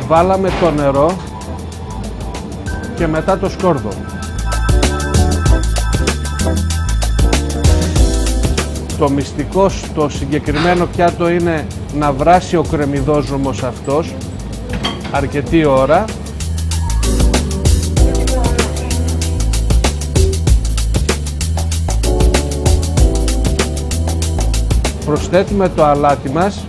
Βάλαμε το νερό και μετά το σκόρδο. Το μυστικό στο συγκεκριμένο πιάτο είναι να βράσει ο κρεμμυδόζωμος αυτός αρκετή ώρα. Προσθέτουμε το αλάτι μας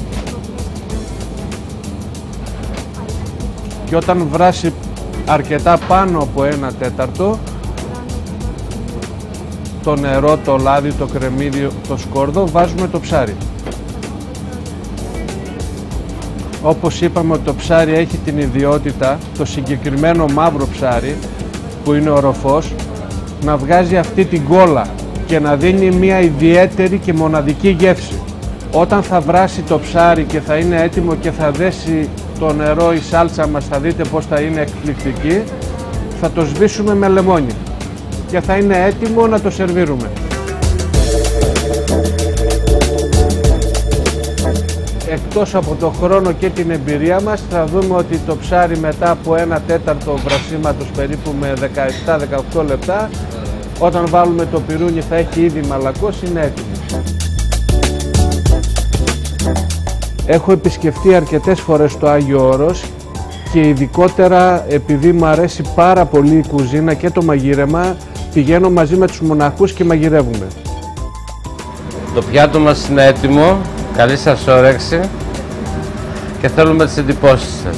και όταν βράσει αρκετά πάνω από 1/4, το νερό, το λάδι, το κρεμμύδι, το σκόρδο, βάζουμε το ψάρι. Όπως είπαμε, το ψάρι έχει την ιδιότητα, το συγκεκριμένο μαύρο ψάρι που είναι οροφός, να βγάζει αυτή την κόλλα και να δίνει μια ιδιαίτερη και μοναδική γεύση. Όταν θα βράσει το ψάρι και θα είναι έτοιμο και θα δέσει το νερό, η σάλτσα μας, θα δείτε πως θα είναι εκπληκτική, θα το σβήσουμε με λεμόνι και θα είναι έτοιμο να το σερβίρουμε. Εκτός από το χρόνο και την εμπειρία μας, θα δούμε ότι το ψάρι μετά από 1/4 βρασίματος, περίπου με 17-18 λεπτά, όταν βάλουμε το πυρούνι θα έχει ήδη μαλακώσει, είναι έτοιμο. Έχω επισκεφτεί αρκετές φορές το Άγιο Όρος και ειδικότερα επειδή μου αρέσει πάρα πολύ η κουζίνα και το μαγείρεμα, πηγαίνω μαζί με τους μοναχούς και μαγειρεύουμε. Το πιάτο μας είναι έτοιμο, καλή σας όρεξη και θέλουμε τις εντυπώσεις σας.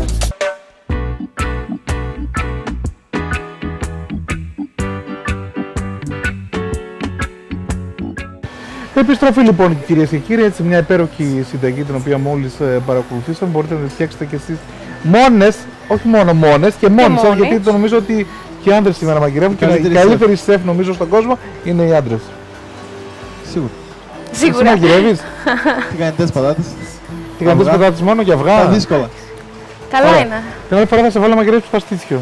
Επιστροφή λοιπόν, κυρίες και κύριοι, έτσι μια υπέροχη συνταγή την οποία μόλις παρακολουθήσαμε. Μπορείτε να τη φτιάξετε και εσείς μόνες, όχι μόνο μόνες και μόνες, γιατί το νομίζω ότι και οι άντρες σήμερα μαγειρεύουν και οι καλύτεροι σεφ νομίζω στον κόσμο είναι οι άντρες. Σίγουρα. Εσύ μαγειρεύεις? Τηγανιτές πατάτες. Τηγανιτές πατάτες μόνο και αυγά. Τα δύσκολα. Καλά είναι. Την άλλη φορά θα σε βάλω να μαγειρεύεις παστίτσιο.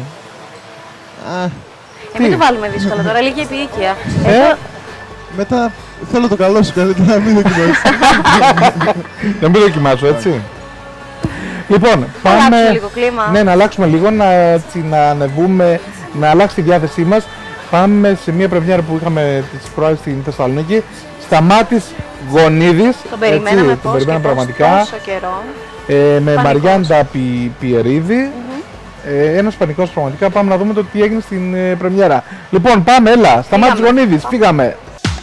Μην το βάλουμε δύσκολα τώρα, λίγη επίοικια. Μετά θέλω το καλό σου, καλύτερα να μην δοκιμάσω. Να μην δοκιμάσω, έτσι. Λοιπόν, πάμε λίγο κλίμα. Ναι, να αλλάξουμε λίγο, να ανεβούμε, να αλλάξει τη διάθεσή μας. Πάμε σε μια πρεμιέρα που είχαμε τις προάλλες στην Θεσσαλονίκη. Σταμάτης Γονίδης. Τον περιμέναμε πραγματικά. Πόσο καιρό. Με Μαριάντα Πιερίδη. Ένας πανικός πραγματικά. Πάμε να δούμε το τι έγινε στην πρεμιέρα. Λοιπόν, πάμε, έλα. Σταμάτης Γονίδης, φύγαμε.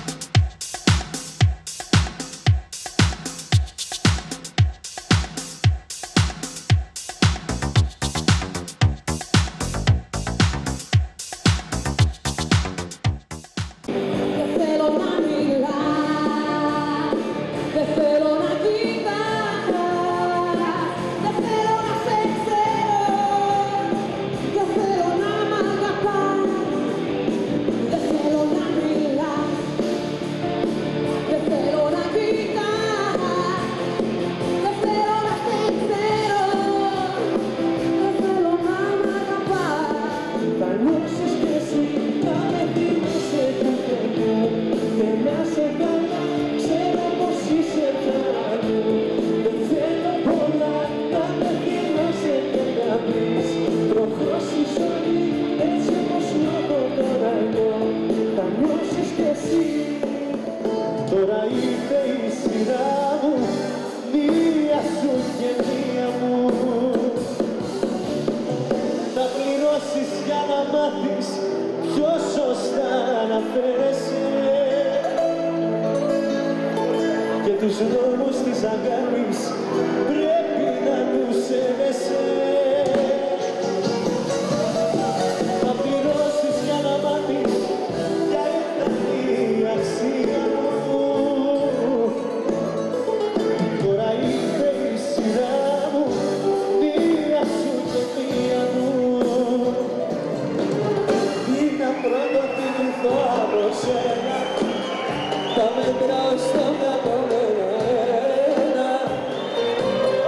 Τους νόμους της αγάπης πρέπει να τους σέβεσαι. Θα πληρώσεις για να μάθεις ποια ήταν η αξία μου. Τώρα ήρθε η σειρά μου, μία σου και μία μου. Τι να πρώτο θυμηθώ από σένα, τα μετράω στο μυαλό.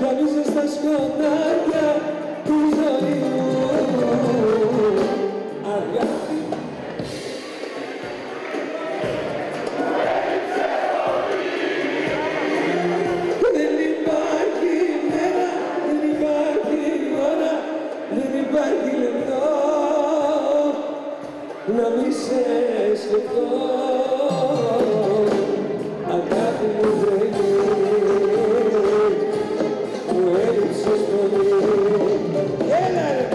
ζωντανίζε στα σκοτάδια τη ζωή μου. Αγάπη. Δεν υπάρχει μέρα, δεν υπάρχει ώρα, δεν υπάρχει λεπτό να μη σε σκεφτώ. Αγάπη μου τρελή, μου έλειψες πολύ. Έλα ρε!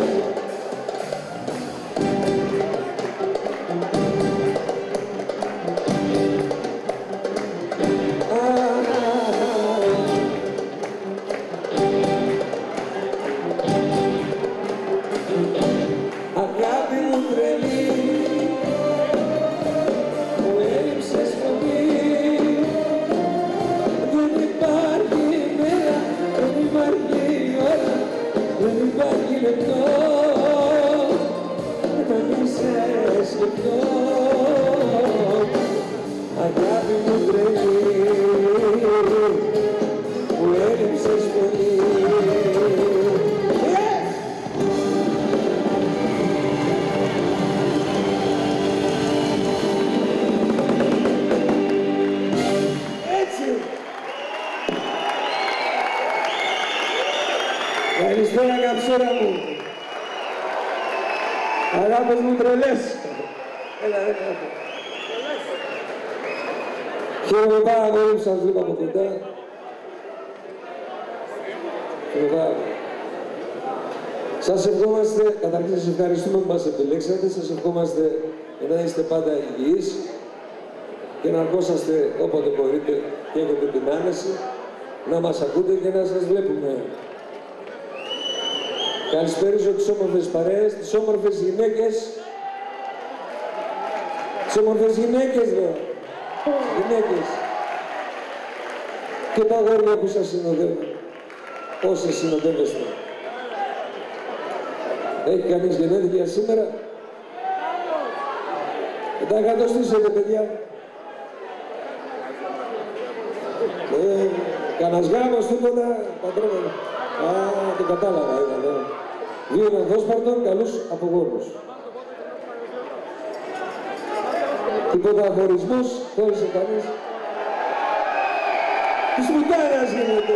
Αγάπη μου τρελή, μου έλειψες πολύ. Δεν υπάρχει μέρα, δεν υπάρχει ώρα, δεν υπάρχει λεπτό να μη σε σκεφτώ. Αγάπη μου τρελή, μου έλειψες πολύ. Καλησπέρα καψούρα μου. Αγάπες μου τρελές. Έλα, έλα. Χαίρομαι πάρα πολύ που σας βλέπω από κοντά. Χαίρομαι πάρα πολύ. Σας ευχόμαστε, καταρχήν σας ευχαριστούμε που μας επιλέξατε. Σας ευχόμαστε να είστε πάντα υγιείς και να αρκώσαστε όποτε μπορείτε και έχετε την άνεση να μας ακούτε και να σας βλέπουμε. Καλησπέριζω τις όμορφες παρέες, τις όμορφες γυναίκες. Τις όμορφες γυναίκες, λέω. Γυναίκες. Και τα αγόρια που σας συνοδεύουν. Όσες συνοδεύεστε. Έχει κανείς γενέθλια σήμερα? Τα εκατοστήσετε, παιδιά. Κανάς γάμος, τίποτα, πατρόνα. Α, το κατάλαβα, είδα. Δύο ενδόσπαρτων, καλούς απογόνους. Τίποτα χωρισμός, χώρισε κανείς. Της μητέρας γίνεται.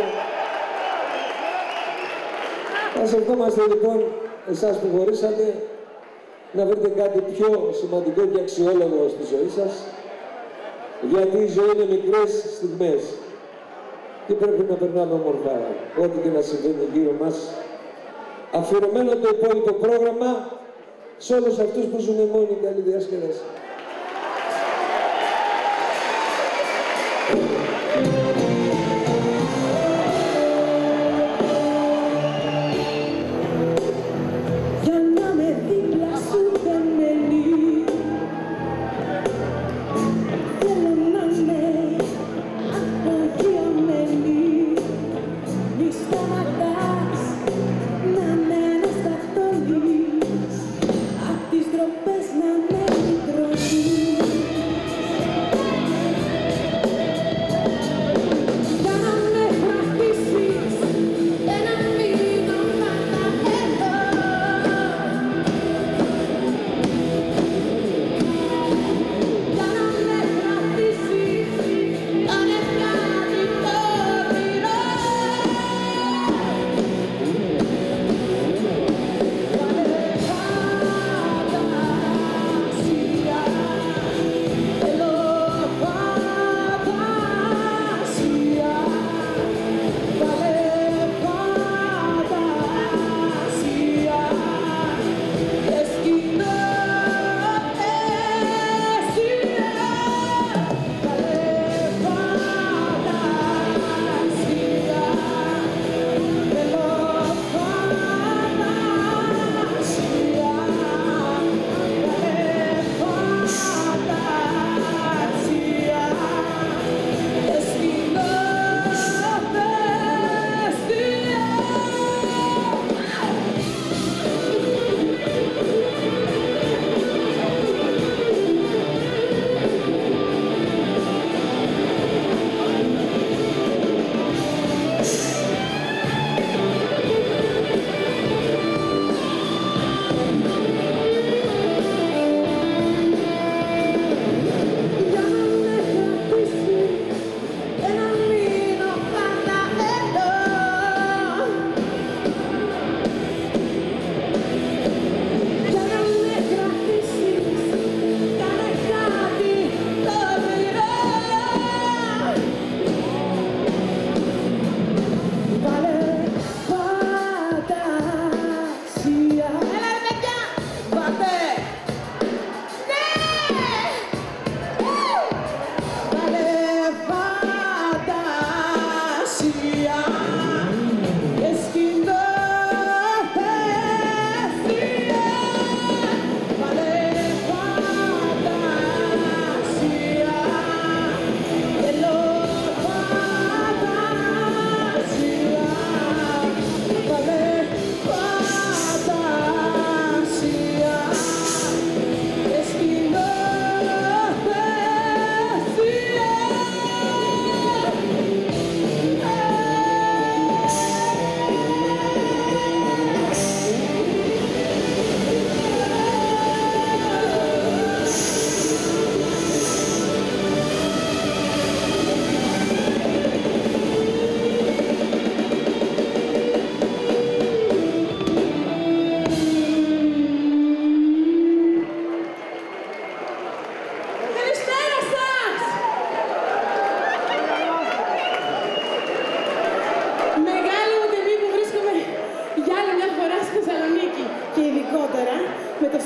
Ας ευχόμαστε λοιπόν εσάς που χωρίσατε να βρείτε κάτι πιο σημαντικό και αξιόλογο στη ζωή σας, γιατί η ζωή είναι μικρές στιγμές και πρέπει να περνάμε όμορφα ό,τι και να συμβαίνει γύρω μας. Αφιερωμένο το υπόλοιπο πρόγραμμα σε όλους αυτούς που ζουν μόνοι. Καλή διασκέδαση. Για να με δίπλα σου δεν με λύει, θέλω να με απογειωμένη. Μη σταματάς να με αναστατώνεις, απ' τις ντροπές να με λυτρώνεις. Για να με κρατήσεις, να μείνω πάντα εδώ. Για να με κρατήσεις, να είναι κάτι το όνειρο.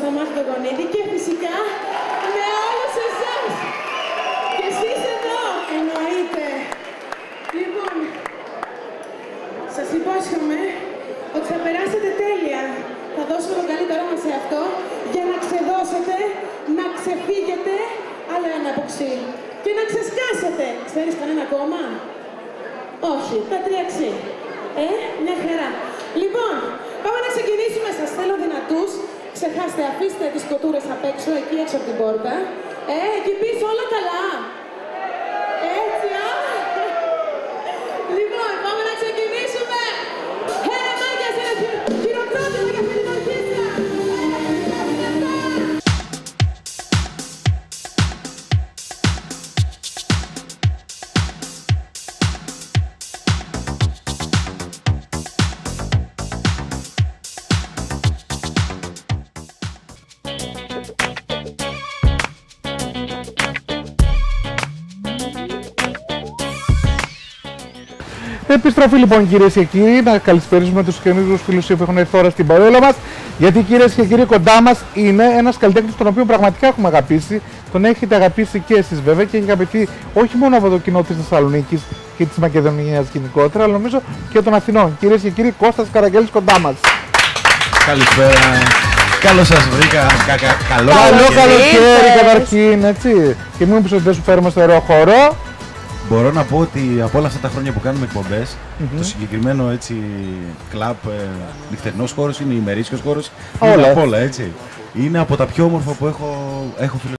τον Μάρκο τον Γονίδη και φυσικά με όλους εσάς. Και εσείς εδώ, εννοείται. Λοιπόν, σας υπόσχομαι ότι θα περάσετε τέλεια. Θα δώσουμε το καλύτερό μας σε αυτό για να ξεδώσετε, να ξεφύγετε, άλλο ένα αποξύ. Και να ξεσκάσετε. Ξέρεις κανένα κόμμα? Όχι, τα 3 μια χαρά. Λοιπόν, πάμε να ξεκινήσουμε. Σας θέλω δυνατούς. Ξεχάστε, αφήστε τις κοτούρες απ' έξω, εκεί έξω από την πόρτα. Εκεί πίσω όλα καλά. Έτσι, Λοιπόν, πάμε να ξεκινήσουμε. Ένα μάγκια σε ένα χειροκρότημα για αυτή την ορχήστρα. Επιστροφή λοιπόν κυρίες και κύριοι, να καλησπέρισουμε τους καινούριους φίλους που έχουν έρθει τώρα στην παρόλα μας. Γιατί κυρίες και κύριοι, κοντά μας είναι ένας καλλιτέχνης τον οποίο πραγματικά έχουμε αγαπήσει. Τον έχετε αγαπήσει και εσείς βέβαια και έχει αγαπηθεί όχι μόνο από το κοινό της Θεσσαλονίκης και της Μακεδονίας γενικότερα, αλλά νομίζω και των Αθηνών. Κυρίες και κύριοι, Κώστας Καραγγέλης κοντά μας. Καλησπέρα. Καλώς σας βρήκα. Καλό καλοκαίρι καταρχήν, έτσι. Και μην μου πεις ότι δεν σου φέρουμε στο ωραίο χώρο. Μπορώ να πω ότι από όλα αυτά τα χρόνια που κάνουμε εκπομπές, το συγκεκριμένο έτσι κλαμπ, νυχτερινός χώρος είναι ημερήσιος χώρος, όλα, έτσι. Είναι από τα πιο όμορφα που έχω